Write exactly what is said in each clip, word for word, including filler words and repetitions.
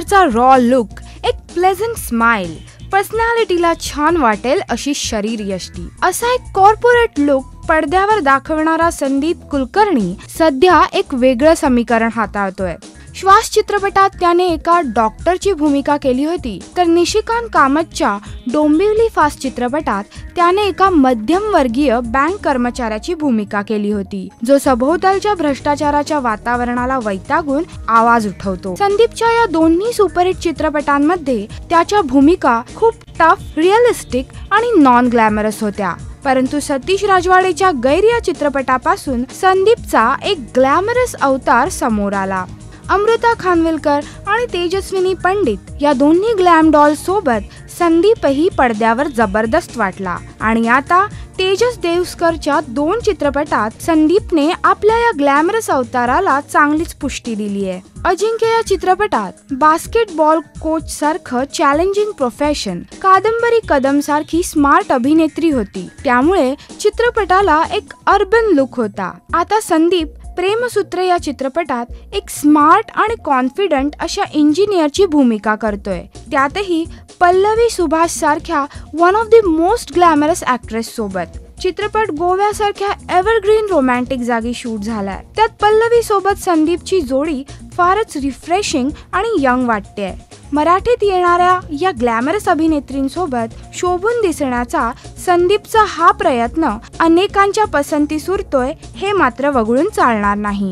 प्रकारचा raw look, एक pleasant smile, पर्सनॅलिटीला छान वाटेल अशी शरीर यष्टी, असा एक कॉर्पोरेट लुक पडद्यावर दाखवणारा संदीप कुलकर्णी सध्या एक वेगळं समीकरण हाताळतोय. श्वास चित्रपटात त्याने एका डॉक्टरची भूमिका केली होती, तर निशिकांत कामतच्या डोंबिवली फास्ट चित्रपटात त्याने एका मध्यमवर्गीय बँक कर्मचाऱ्याची भूमिका केली होती, जो सभोवतालच्या भ्रष्टाचाराच्या वातावरणाला वैतागून आवाज उठवतो. संदीपच्या या दोन्ही सुपरहिट चित्रपटांमध्ये त्याच्या भूमिका खूप टफ, रिअलिस्टिक आणि नॉन ग्लॅमरस होत्या. परंतु सतीश राजवाडेच्या गैर या चित्रपटापासून संदीपचा एक ग्लॅमरस अवतार समोर आला. अमृता खानविलकर आणि तेजस्विनी पंडित या दोन्ही ग्लॅम डॉल सोबत संदीपही पडद्यावर जबरदस्त वाटला. आणि आता तेजस देवस्करच्या दोन चित्रपटात संदीपने आपल्या या ग्लॅमरस अवताराला चांगलीच पुष्टी दिली आहे. अजिंक्य या चित्रपटात बास्केटबॉल कोच सारखं चॅलेंजिंग प्रोफेशन, कादंबरी कदम सारखी स्मार्ट अभिनेत्री होती, त्यामुळे चित्रपटाला एक अर्बन लुक होता. आता संदीप प्रेमसूत्र या चित्रपटात एक स्मार्ट आणि कॉन्फिडंट अशा इंजिनियरची भूमिका करतोय, त्यातही पल्लवी सुभाष सारख्या one of the most glamorous actress सोबत. चित्रपट गोव्यासारख्या एव्हरग्रीन रोमॅन्टिक जागी शूट झालाय. त्यात पल्लवी सोबत संदीपची जोडी फारच रिफ्रेशिंग आणि यंग वाटते. मराठीत येणाऱ्या या ग्लॅमरस अभिनेत्रींसोबत शोभून दिसण्याचा संदीपचा हा प्रयत्न अनेकांच्या पसंतीस उरतोय हे मात्र वगळून चालणार नाही.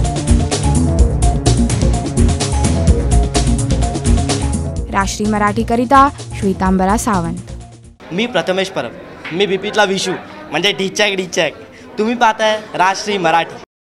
राष्ट्रीय मराठीकरिता श्वेतांबरा सावंत. मी प्रथमेश परब. मी बिपितला विशू म्हणजे डिचॅक डिचॅक. तुम्ही पाहताय राष्ट्रीय मराठी.